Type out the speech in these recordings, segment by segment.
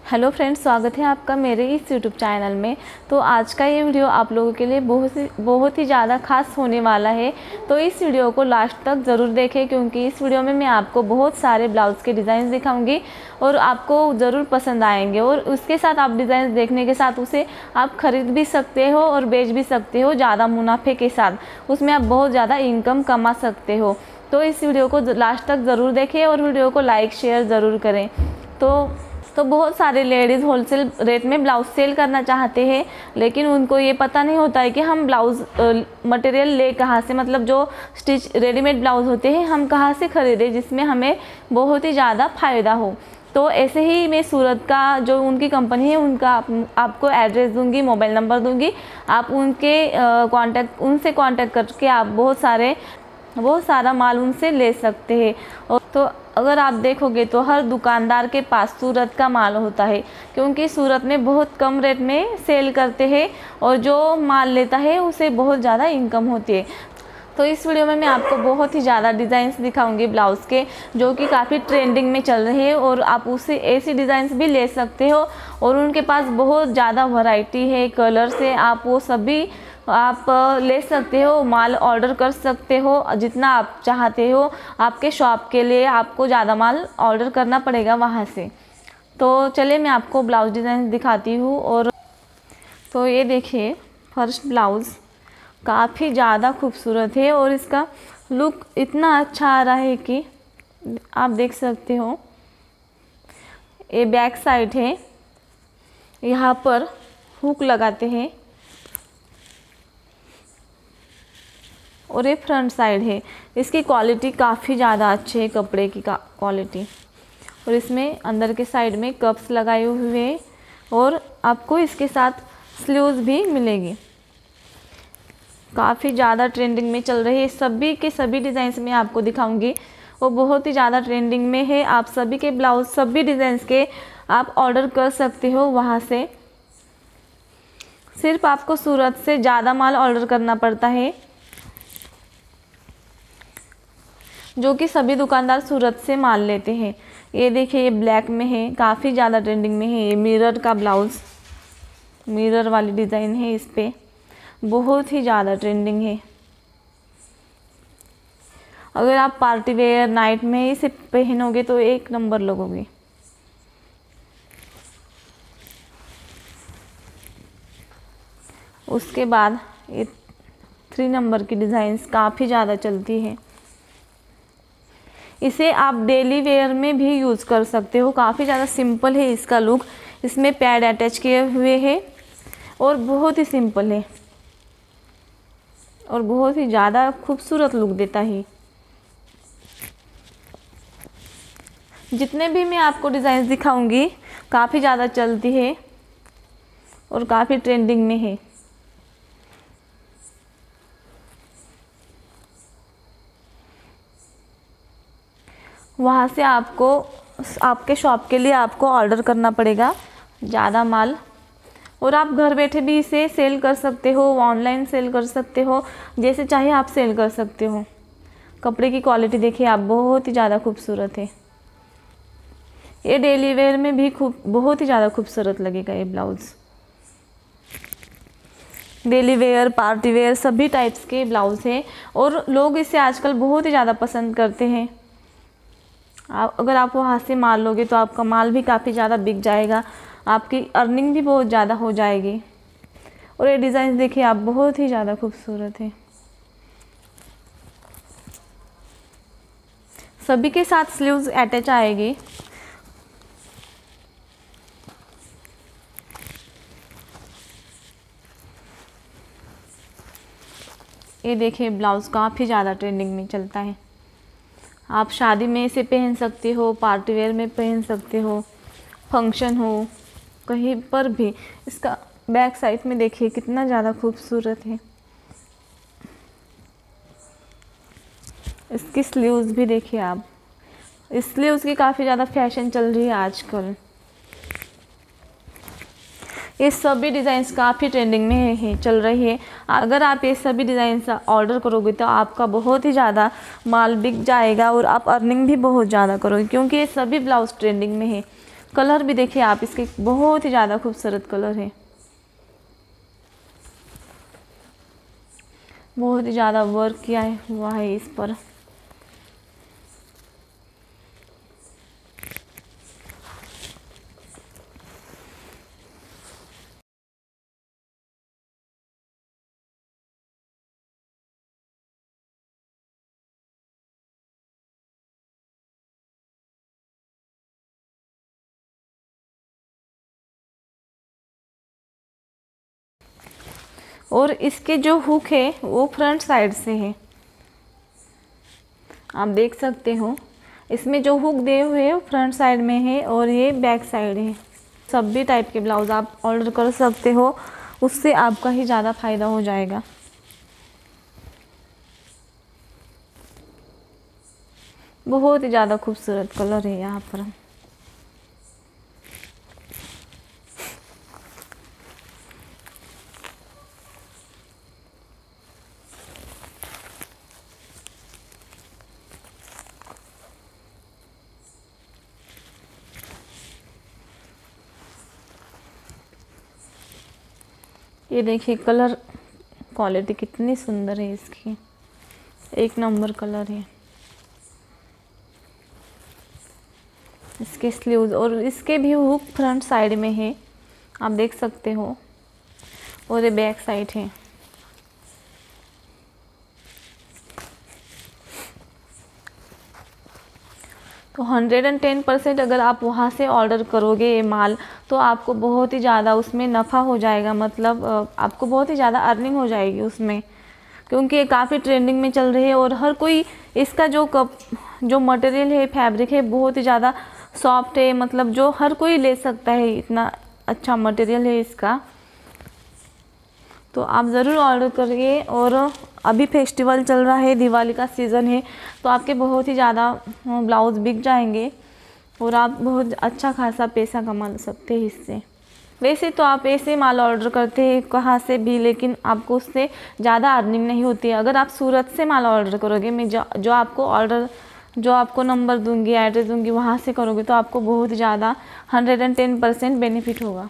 Hello friends, स्वागत है आपका मेरे इस यूट्यूब चैनल में। तो आज का ये वीडियो आप लोगों के लिए बहुत ही ज़्यादा खास होने वाला है। तो इस वीडियो को लास्ट तक ज़रूर देखें, क्योंकि इस वीडियो में मैं आपको बहुत सारे ब्लाउज़ के डिज़ाइन दिखाऊंगी और आपको ज़रूर पसंद आएंगे। और उसके साथ आप डिज़ाइन देखने के साथ उसे आप ख़रीद भी सकते हो और बेच भी सकते हो ज़्यादा मुनाफे के साथ। उसमें आप बहुत ज़्यादा इनकम कमा सकते हो। तो इस वीडियो को लास्ट तक ज़रूर देखें और वीडियो को लाइक शेयर ज़रूर करें। तो बहुत सारे लेडीज़ होलसेल रेट में ब्लाउज़ सेल करना चाहते हैं, लेकिन उनको ये पता नहीं होता है कि हम ब्लाउज़ मटेरियल ले कहाँ से, मतलब जो स्टिच रेडीमेड ब्लाउज़ होते हैं हम कहाँ से ख़रीदें जिसमें हमें बहुत ही ज़्यादा फ़ायदा हो। तो ऐसे ही मैं सूरत का जो उनकी कंपनी है उनका आपको एड्रेस दूंगी, मोबाइल नंबर दूंगी। आप उनसे कांटेक्ट करके आप बहुत सारा माल उनसे ले सकते हैं। और तो अगर आप देखोगे तो हर दुकानदार के पास सूरत का माल होता है, क्योंकि सूरत में बहुत कम रेट में सेल करते हैं और जो माल लेता है उसे बहुत ज़्यादा इनकम होती है। तो इस वीडियो में मैं आपको बहुत ही ज़्यादा डिज़ाइंस दिखाऊंगी ब्लाउज़ के, जो कि काफ़ी ट्रेंडिंग में चल रहे हैं और आप उससे ऐसी डिज़ाइंस भी ले सकते हो। और उनके पास बहुत ज़्यादा वैरायटी है, कलर्स है, आप वो सभी आप ले सकते हो, माल ऑर्डर कर सकते हो जितना आप चाहते हो। आपके शॉप के लिए आपको ज़्यादा माल ऑर्डर करना पड़ेगा वहाँ से। तो चलिए मैं आपको ब्लाउज़ डिज़ाइन दिखाती हूँ। और तो ये देखिए, फर्स्ट ब्लाउज़ काफ़ी ज़्यादा खूबसूरत है और इसका लुक इतना अच्छा आ रहा है कि आप देख सकते हो। ये बैक साइड है, यहाँ पर हुक लगाते हैं और ये फ्रंट साइड है। इसकी क्वालिटी काफ़ी ज़्यादा अच्छी है, कपड़े की क्वालिटी। और इसमें अंदर के साइड में कप्स लगाए हुए हैं और आपको इसके साथ स्लीव्स भी मिलेगी। काफ़ी ज़्यादा ट्रेंडिंग में चल रही है। सभी के सभी डिज़ाइंस में आपको दिखाऊंगी, वो बहुत ही ज़्यादा ट्रेंडिंग में है। आप सभी के ब्लाउज सभी डिज़ाइंस के आप ऑर्डर कर सकते हो वहाँ से। सिर्फ आपको सूरत से ज़्यादा माल ऑर्डर करना पड़ता है, जो कि सभी दुकानदार सूरत से माल लेते हैं। ये देखिए, ये ब्लैक में है, काफ़ी ज़्यादा ट्रेंडिंग में है। ये मिरर का ब्लाउज़, मिरर वाली डिज़ाइन है, इस पे बहुत ही ज़्यादा ट्रेंडिंग है। अगर आप पार्टी वेयर नाइट में इसे पहनोगे तो एक नंबर लगोगे। उसके बाद ये 3 नंबर की डिज़ाइंस काफ़ी ज़्यादा चलती है। इसे आप डेली वेयर में भी यूज़ कर सकते हो। काफ़ी ज़्यादा सिंपल है इसका लुक। इसमें पैड अटैच किए हुए हैं और बहुत ही सिंपल है और बहुत ही ज़्यादा खूबसूरत लुक देता है। जितने भी मैं आपको डिज़ाइन दिखाऊंगी काफ़ी ज़्यादा चलती है और काफ़ी ट्रेंडिंग में है। वहाँ से आपको आपके शॉप के लिए आपको ऑर्डर करना पड़ेगा ज़्यादा माल, और आप घर बैठे भी इसे सेल कर सकते हो, ऑनलाइन सेल कर सकते हो, जैसे चाहे आप सेल कर सकते हो। कपड़े की क्वालिटी देखिए आप, बहुत ही ज़्यादा खूबसूरत है। ये डेली वेयर में भी बहुत ही ज़्यादा खूबसूरत लगेगा ये blouse. Daily wear, party wear सभी टाइप्स के ब्लाउज़ हैं और लोग इसे आजकल बहुत ही ज़्यादा पसंद करते हैं। अगर आप वहाँ से माल लोगे तो आपका माल भी काफ़ी ज़्यादा बिक जाएगा, आपकी अर्निंग भी बहुत ज़्यादा हो जाएगी। और ये डिज़ाइन देखिए आप, बहुत ही ज़्यादा खूबसूरत है। सभी के साथ स्लीव्स अटैच आएगी। ये देखिए, ब्लाउज़ काफ़ी ज़्यादा ट्रेंडिंग में चलता है। आप शादी में इसे पहन सकते हो, पार्टी वेयर में पहन सकते हो, फंक्शन हो, कहीं पर भी। इसका बैक साइड में देखिए कितना ज़्यादा खूबसूरत है। इसकी स्लीव्स भी देखिए आप, इस स्लीव्स की काफ़ी ज़्यादा फैशन चल रही है आजकल। ये सभी डिज़ाइंस काफ़ी ट्रेंडिंग में है चल रही है। अगर आप ये सभी डिज़ाइंस ऑर्डर करोगे तो आपका बहुत ही ज़्यादा माल बिक जाएगा और आप अर्निंग भी बहुत ज़्यादा करोगे, क्योंकि ये सभी ब्लाउज़ ट्रेंडिंग में है। कलर भी देखिए आप इसके, बहुत ही ज़्यादा खूबसूरत कलर है, बहुत ही ज़्यादा वर्क किया हुआ है इस पर। और इसके जो हुक है वो फ्रंट साइड से है, आप देख सकते हो। इसमें जो हुक दिए हुए हैं वो फ्रंट साइड में है और ये बैक साइड है। सब भी टाइप के ब्लाउज़ आप ऑर्डर कर सकते हो, उससे आपका ही ज़्यादा फ़ायदा हो जाएगा। बहुत ही ज़्यादा खूबसूरत कलर है यहाँ पर। ये देखिए कलर क्वालिटी कितनी सुंदर है इसकी, एक नंबर कलर है। इसके स्लीव्स और इसके भी हुक फ्रंट साइड में है, आप देख सकते हो, और ये बैक साइड है। तो 110% अगर आप वहाँ से ऑर्डर करोगे ये माल, तो आपको बहुत ही ज़्यादा उसमें नफ़ा हो जाएगा, मतलब आपको बहुत ही ज़्यादा अर्निंग हो जाएगी उसमें, क्योंकि ये काफ़ी ट्रेंडिंग में चल रही है। और हर कोई इसका जो मटेरियल है, फैब्रिक है, बहुत ही ज़्यादा सॉफ्ट है, मतलब जो हर कोई ले सकता है, इतना अच्छा मटेरियल है इसका। तो आप ज़रूर ऑर्डर करिए। और अभी फेस्टिवल चल रहा है, दिवाली का सीज़न है, तो आपके बहुत ही ज़्यादा ब्लाउज़ बिक जाएंगे और आप बहुत अच्छा खासा पैसा कमा सकते हैं इससे। वैसे तो आप ऐसे माल ऑर्डर करते हैं कहाँ से भी, लेकिन आपको उससे ज़्यादा अर्निंग नहीं होती है। अगर आप सूरत से माल ऑर्डर करोगे, मैं जो आपको नंबर दूंगी, एड्रेस दूंगी, वहाँ से करोगे, तो आपको बहुत ज़्यादा 110% बेनिफिट होगा।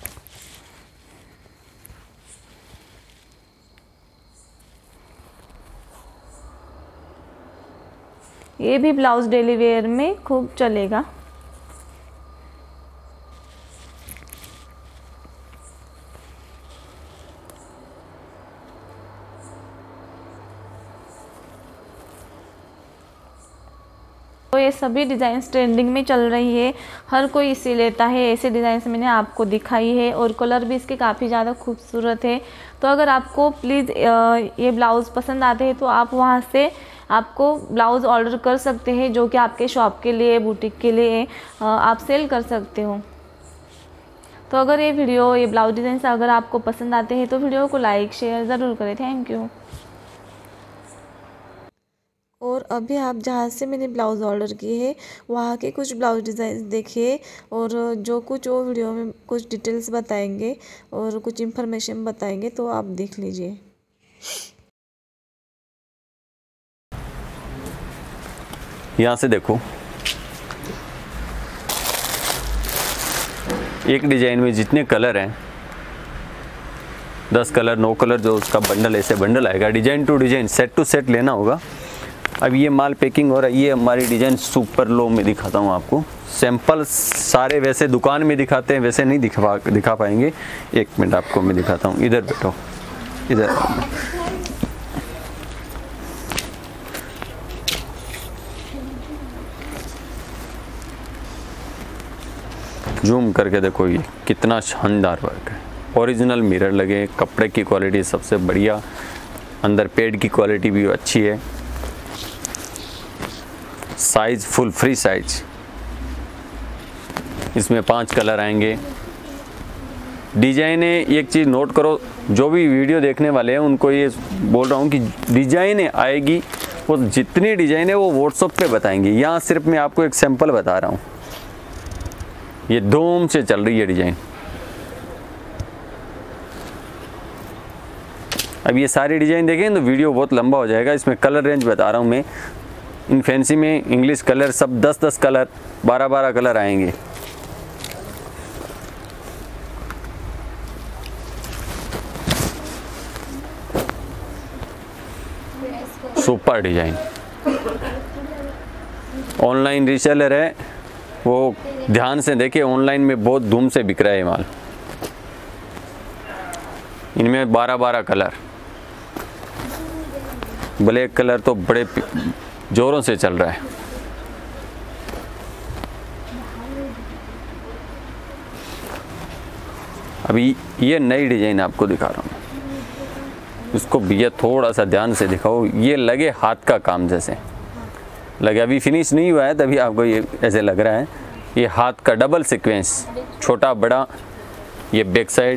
ये भी ब्लाउज़ डेली वेयर में खूब चलेगा। तो ये सभी डिज़ाइंस ट्रेंडिंग में चल रही है, हर कोई इसे लेता है। ऐसे डिज़ाइंस मैंने आपको दिखाई है और कलर भी इसके काफ़ी ज़्यादा खूबसूरत है। तो अगर आपको प्लीज़ ये ब्लाउज़ पसंद आते हैं तो आप वहाँ से आपको ब्लाउज़ ऑर्डर कर सकते हैं, जो कि आपके शॉप के लिए, बुटीक के लिए आप सेल कर सकते हो। तो अगर ये ब्लाउज़ डिज़ाइन अगर आपको पसंद आते हैं तो वीडियो को लाइक शेयर ज़रूर करें। Thank you. और अभी आप जहाँ से मैंने ब्लाउज़ ऑर्डर किए हैं वहाँ के कुछ ब्लाउज़ डिज़ाइन देखिए, और जो कुछ वो वीडियो में कुछ डिटेल्स बताएंगे और कुछ इन्फॉर्मेशन बताएंगे, तो आप देख लीजिए। यहाँ से देखो, एक डिजाइन में जितने कलर हैं, 10 कलर 9 कलर, जो उसका बंडल, ऐसे बंडल आएगा। Design to design, set to set लेना होगा। अब ये माल पैकिंग हो रहा है। ये हमारी डिजाइन सुपर लो में दिखाता हूँ आपको। सैंपल सारे वैसे दुकान में दिखाते हैं, वैसे नहीं दिखा पाएंगे। एक मिनट आपको मैं दिखाता हूँ। इधर बैठो, इधर जूम करके देखो, ये कितना शानदार वर्क है। ओरिजिनल मिरर लगे, कपड़े की क्वालिटी सबसे बढ़िया, अंदर पेड की क्वालिटी भी अच्छी है। साइज फुल फ्री साइज, इसमें 5 कलर आएंगे। डिजाइन है, एक चीज़ नोट करो, जो भी वीडियो देखने वाले हैं उनको ये बोल रहा हूँ कि डिजाइन आएगी, वो जितनी डिजाइन है वो व्हाट्सएप पे बताएंगे। यहाँ सिर्फ मैं आपको एक सैंपल बता रहा हूँ। ये धूम से चल रही है डिजाइन। अब ये सारी डिजाइन देखें तो वीडियो बहुत लंबा हो जाएगा। इसमें कलर रेंज बता रहा हूँ मैं। इन फैंसी में इंग्लिश कलर सब 10-10 कलर, 12-12 कलर आएंगे। Super design. ऑनलाइन रीसेलर है वो ध्यान से देखिए, ऑनलाइन में बहुत धूम से बिक रहा है माल। इनमें 12-12 कलर, ब्लैक कलर तो बड़े जोरों से चल रहा है। अभी ये नई डिजाइन आपको दिखा रहा हूँ, इसको भैया थोड़ा सा ध्यान से दिखाओ। ये लगे हाथ का काम जैसे लगे, अभी फिनिश नहीं हुआ है तभी आपको ये ऐसे लग रहा है। ये हाथ का डबल सीक्वेंस, छोटा बड़ा, ये बैक साइड।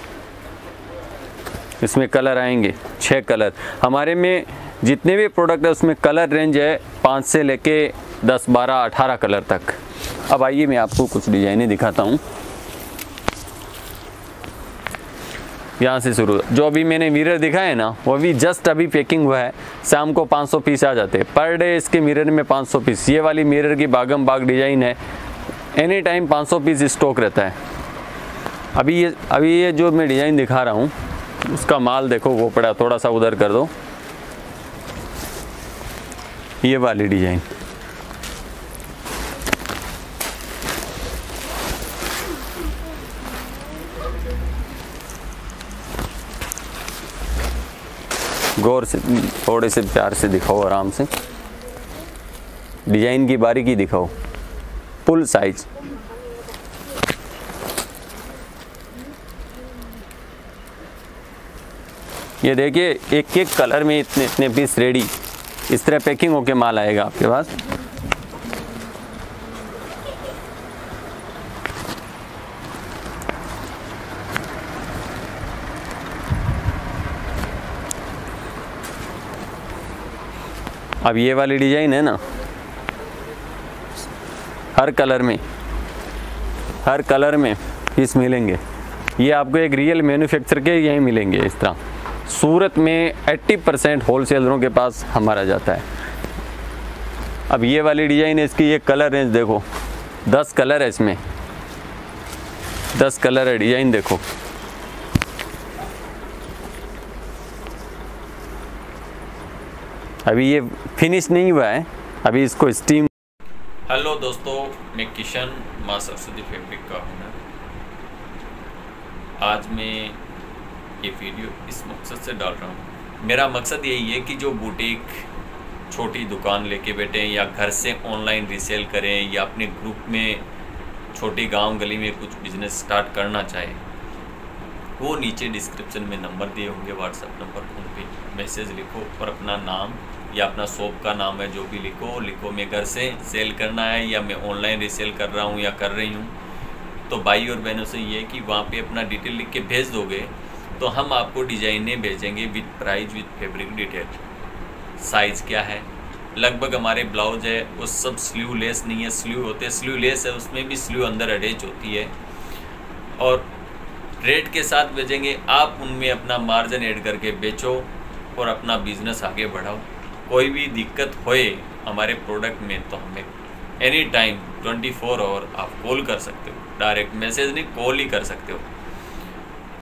इसमें कलर आएंगे 6 कलर। हमारे में जितने भी प्रोडक्ट है उसमें कलर रेंज है 5 से लेके 10, 12, 18 कलर तक। अब आइए मैं आपको कुछ डिजाइनें दिखाता हूँ। यहाँ से शुरू, जो अभी मैंने मिरर दिखाया है ना, वो अभी जस्ट अभी पैकिंग हुआ है। शाम को 500 पीस आ जाते हैं पर डे इसके मिरर में, 500 पीस। ये वाली मिरर की बागम बाग डिजाइन है, एनी टाइम 500 पीस स्टॉक रहता है। अभी ये जो मैं डिजाइन दिखा रहा हूँ उसका माल देखो, वो पड़ा, थोड़ा सा उधर कर दो। ये वाली डिजाइन गौर से, थोड़े से प्यार से दिखाओ, आराम से डिजाइन की बारीकी दिखाओ। फुल साइज, ये देखिए एक एक कलर में इतने इतने पीस रेडी। इस तरह पैकिंग होके माल आएगा आपके पास। अब ये वाली डिजाइन है ना, हर कलर में पीस मिलेंगे। ये आपको एक रियल मैन्युफैक्चर के यहीं मिलेंगे। इस तरह सूरत में 80% होलसेलरों के पास हमारा जाता है। अब ये वाली डिजाइन है, इसकी ये कलर रेंज देखो, 10 कलर है इसमें, 10 कलर है। डिजाइन देखो, अभी ये फिनिश नहीं हुआ है, अभी इसको स्टीम। हेलो दोस्तों, मैं किशन, मां सरस्वती फैब्रिक का हूँ। आज मैं ये वीडियो इस मकसद से डाल रहा हूँ, मेरा मकसद यही है कि जो बुटीक छोटी दुकान लेके बैठे हैं या घर से ऑनलाइन रीसेल करें या अपने ग्रुप में छोटी गांव गली में कुछ बिजनेस स्टार्ट करना चाहे, वो नीचे डिस्क्रिप्शन में नंबर दिए होंगे, व्हाट्सएप नंबर, उन पर मैसेज लिखो और अपना नाम या अपना शॉप का नाम है जो भी लिखो मैं घर से सेल करना है या मैं ऑनलाइन रीसेल कर रहा हूँ या कर रही हूँ। तो भाई और बहनों से ये है कि वहाँ पे अपना डिटेल लिख के भेज दोगे तो हम आपको डिजाइनें भेजेंगे with price, with fabric detail, size क्या है। लगभग हमारे ब्लाउज है वो सब स्लीवलेस नहीं है, स्लीव होते हैं, स्लीवलेस है, उसमें भी स्लीव अंदर अटैच होती है और रेट के साथ भेजेंगे। आप उनमें अपना मार्जिन ऐड करके बेचो और अपना बिजनेस आगे बढ़ाओ। कोई भी दिक्कत होए हमारे प्रोडक्ट में तो हमें एनी टाइम 24 आवर आप कॉल कर सकते हो, डायरेक्ट मैसेज नहीं, कॉल ही कर सकते हो।